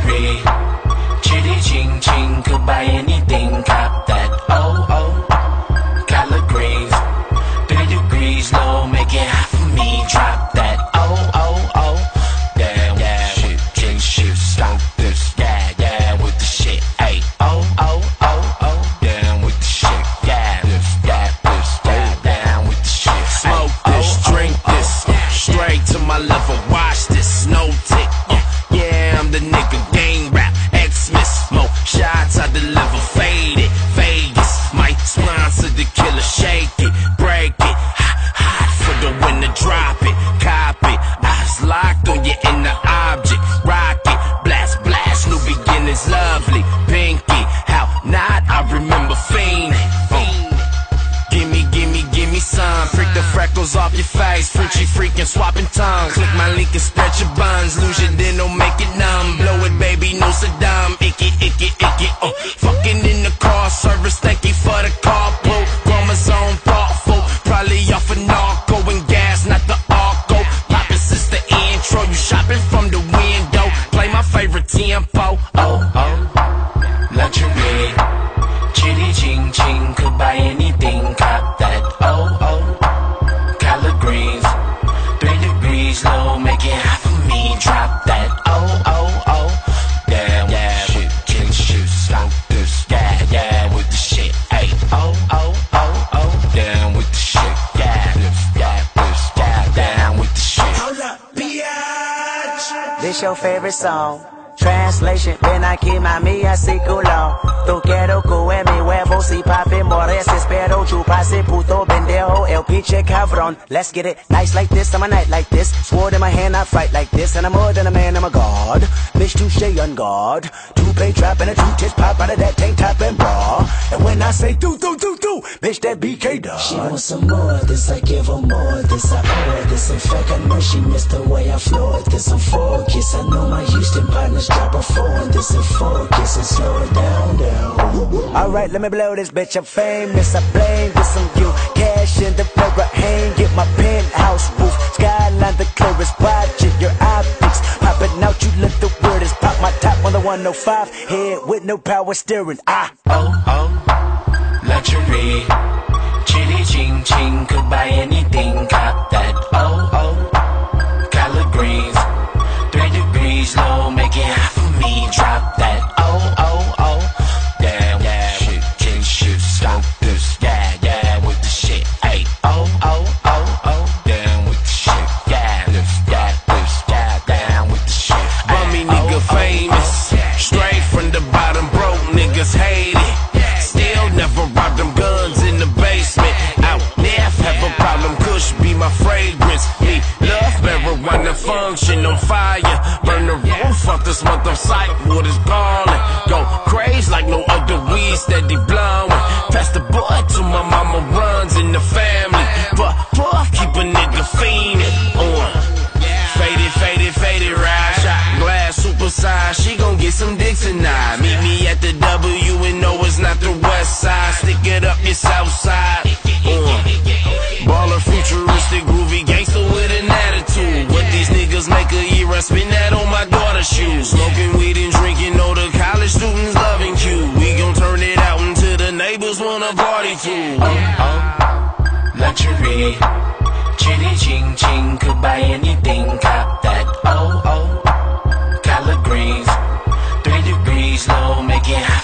luxury. Chitty ching ching, could buy anything, cop that. Oh oh, collard greens, 3 degrees low, make it hot for me. Drop that. Oh oh oh, damn, yeah, shit, king shit, stomp this, yeah, with the shit. Ay, oh oh oh oh, down with the shit, yeah, down with the shit. Smoke this, drink this, straight to my level. Watch this, no tick. Yeah, I'm the nigga, gang rap, Xmas, more shots I deliver, faded, Vegas, might sponsor the killer, shake it, break it, hot for the winner, drop it, cop it, eyes locked on your inner object, rock it, blast, blast, new beginnings, lovely, pinky, how not, I remember fiending, Gimme some, freak the freckles off your face, Frenchie freaking swapping tongues, click my link and stretch your buns, lose your then don't make it numb, blow it baby, no Saddam, icky, fucking in the car service, thank you for the carpool, chromosome thoughtful, probably off a narco and gas, not the arco, poppin' since the intro, you shopping from the window, play my favorite tempo, luxury, chitty ching ching, could buy anything, cop that, collard greens, 3 degrees low, make it hot for me, drop that, damn, yeah, shit, king shit, smoke this, yeah, with the shit, ay, down with the shit, yeah, down with the shit. Hold up, biatch. This your favorite song? Translation, ven aquí mami, así culo. Tú quiero que mi huevo si papi mores, espero chupase puto pendejo, el pinche cabrón. Let's get it, nice like this, I'm a night like this. Sword in my hand, I fight like this, and I'm more than a man, I'm a god. Bitch, touche on guard. Two-pay trap and a two-titch pop out of that tank top and bra. And when I say do, bitch, that BK dog. She wants some more of this, I give her more of this, I pour this. In fact, I know she missed the way I floored this. I'm focused, I know my Houston partners drop a 4 on this and focus and slow it down. Alright, let me blow this bitch, I'm famous, I blame this on you. Cash in the mirror, hang, get my penthouse roof. Skyline the clearest, watching your optics. Popping out, you look the weirdest. Pop my top on the 105, head with no power steering. Luxury, chitty ching ching, could buy anything, cop that, collard greens, 3 degrees low, make it hot for me, drop that, damn, yeah, shit, king shit, smoke this, yeah, with the shit, ay, down with the shit, yeah, down with the shit. Bummy nigga famous, straight from the bottom, broke niggas hate it. Never robbed them guns in the basement. Out there, have a problem. Kush be my fragrance. Me love marijuana, function on fire. Burn the roof off this month of sight. Water's calling. Go crazy like no other weed, steady blowing. Pass the boy to my mama, runs in the family. Puff, keep a nigga fiendin'. Faded, ride. Shot glass, super size. She gon' get some dick tonight. Meet me at the W and no, it's not the west side. Stick it up your south side. Baller, futuristic, groovy gangster with an attitude. What these niggas make a year, I spend that on my daughter's shoes. Smoking weed and drinking, all the college students loving Q. We gon' turn it out until the neighbors wanna party too. Luxury, chitty ching ching, could buy anything, cop that, collard greens, 3 degrees low, make it hot.